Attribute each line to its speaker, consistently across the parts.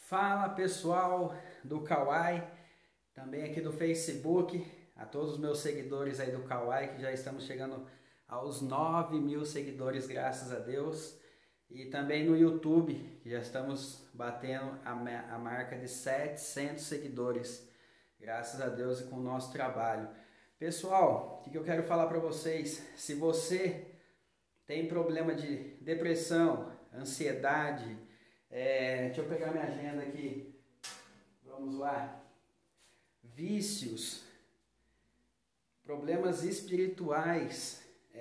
Speaker 1: Fala pessoal do Kawai, também aqui do Facebook, a todos os meus seguidores aí do Kawai, que já estamos chegando aos 9.000 seguidores, graças a Deus. E também no YouTube, que já estamos batendo a marca de 700 seguidores, graças a Deus e com o nosso trabalho. Pessoal, o que eu quero falar para vocês? Se você tem problema de depressão, ansiedade, deixa eu pegar minha agenda aqui, vamos lá, vícios, problemas espirituais,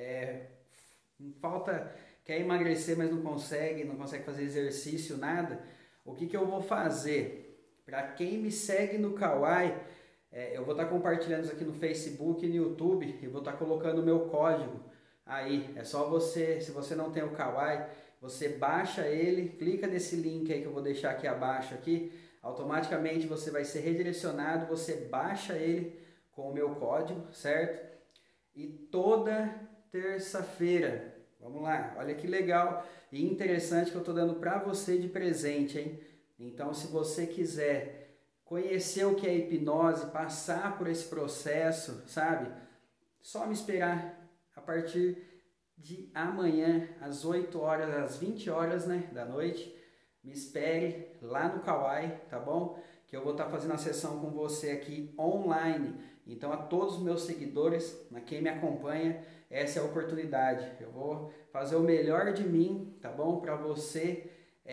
Speaker 1: quer emagrecer, mas não consegue fazer exercício, nada. O que eu vou fazer? Para quem me segue no Kawai, eu vou estar compartilhando isso aqui no Facebook e no YouTube, e vou estar colocando o meu código aí. É só você, se você não tem o Kawai, você baixa ele, clica nesse link aí que eu vou deixar aqui abaixo aqui, automaticamente você vai ser redirecionado, você baixa ele com o meu código, certo? E toda terça-feira, vamos lá, olha que legal e interessante que eu estou dando para você de presente, hein? Então, se você quiser conhecer o que é hipnose, passar por esse processo, sabe? Só me esperar a partir de amanhã, às 8 horas, às 20 horas, né, da noite. Me espere lá no Kawai, tá bom? Que eu vou estar fazendo a sessão com você aqui online. Então, a todos os meus seguidores, a quem me acompanha, essa é a oportunidade. Eu vou fazer o melhor de mim, tá bom? Para você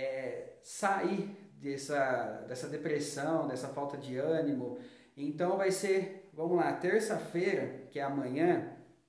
Speaker 1: sair dessa depressão, dessa falta de ânimo. Então, vai ser, vamos lá, terça-feira, que é amanhã,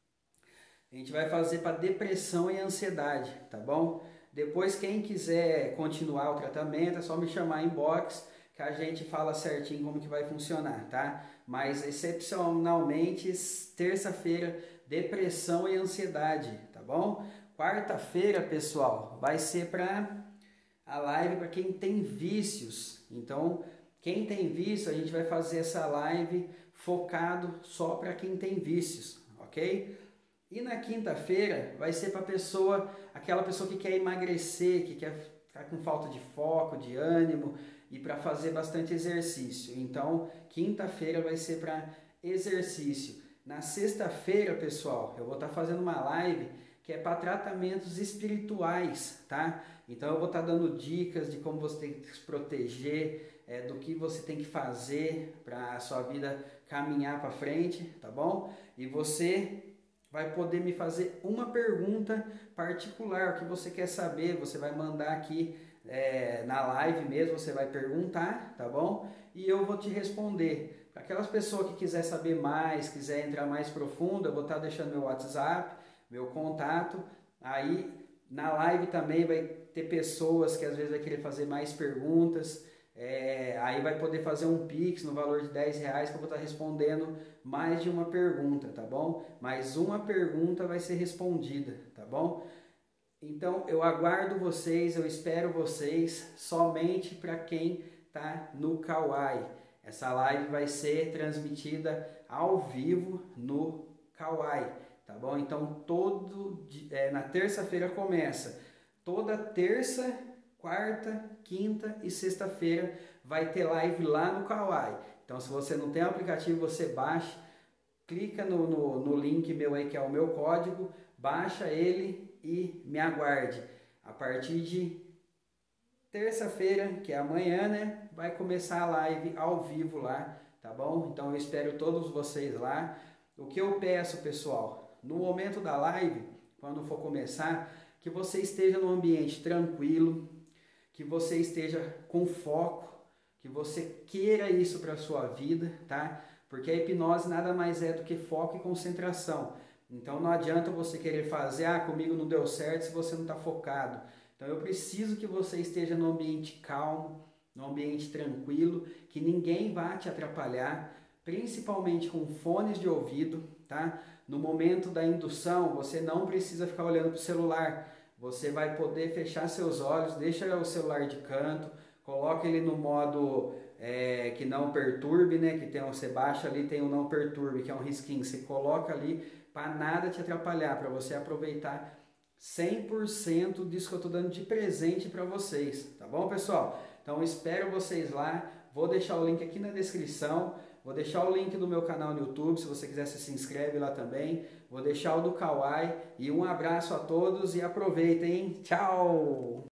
Speaker 1: a gente vai fazer para depressão e ansiedade, tá bom? Depois, quem quiser continuar o tratamento, é só me chamar em inbox, que a gente fala certinho como que vai funcionar, tá? Mas, excepcionalmente, terça-feira, depressão e ansiedade, tá bom? Quarta-feira, pessoal, vai ser para a live para quem tem vícios. Então, quem tem vício, a gente vai fazer essa live focado só para quem tem vícios, ok? E na quinta-feira vai ser para aquela pessoa que quer emagrecer, que quer ficar com falta de foco, de ânimo e para fazer bastante exercício. Então, quinta-feira vai ser para exercício. Na sexta-feira, pessoal, eu vou estar fazendo uma live que é para tratamentos espirituais, tá? Então, eu vou estar dando dicas de como você tem que se proteger, do que você tem que fazer para a sua vida caminhar para frente, tá bom? E você vai poder me fazer uma pergunta particular, o que você quer saber, você vai mandar aqui na live mesmo, você vai perguntar, tá bom? E eu vou te responder. Para aquelas pessoas que quiser saber mais, quiser entrar mais profundo, eu vou estar deixando meu WhatsApp, meu contato. Aí na live também vai ter pessoas que às vezes vai querer fazer mais perguntas. Aí vai poder fazer um Pix no valor de R$10 que eu vou estar respondendo mais de uma pergunta, tá bom? Mais uma pergunta vai ser respondida, tá bom? Então eu aguardo vocês, eu espero vocês somente para quem tá no Kawai. Essa live vai ser transmitida ao vivo no Kawai, tá bom? Então na terça-feira começa. Toda terça, quarta, quinta e sexta-feira vai ter live lá no Kawai. Então, se você não tem o aplicativo, você baixa, clica no link meu aí, que é o meu código, baixa ele e me aguarde. A partir de terça-feira, que é amanhã, né, vai começar a live ao vivo lá, tá bom? Então, eu espero todos vocês lá. O que eu peço, pessoal, no momento da live, quando for começar, que você esteja num ambiente tranquilo, que você esteja com foco, que você queira isso para a sua vida, tá? Porque a hipnose nada mais é do que foco e concentração. Então não adianta você querer fazer, comigo não deu certo se você não está focado. Então eu preciso que você esteja num ambiente calmo, num ambiente tranquilo, que ninguém vá te atrapalhar, principalmente com fones de ouvido, tá? No momento da indução, você não precisa ficar olhando para o celular. Você vai poder fechar seus olhos, deixa o celular de canto, coloca ele no modo que não perturbe, né? Que você baixa ali, tem o não perturbe, que é um risquinho. Você coloca ali para nada te atrapalhar, para você aproveitar 100% disso que eu estou dando de presente para vocês, tá bom, pessoal? Então espero vocês lá, vou deixar o link aqui na descrição, vou deixar o link do meu canal no YouTube, se você quiser se inscreve lá também, vou deixar o do Kawaii e um abraço a todos e aproveitem, hein? Tchau!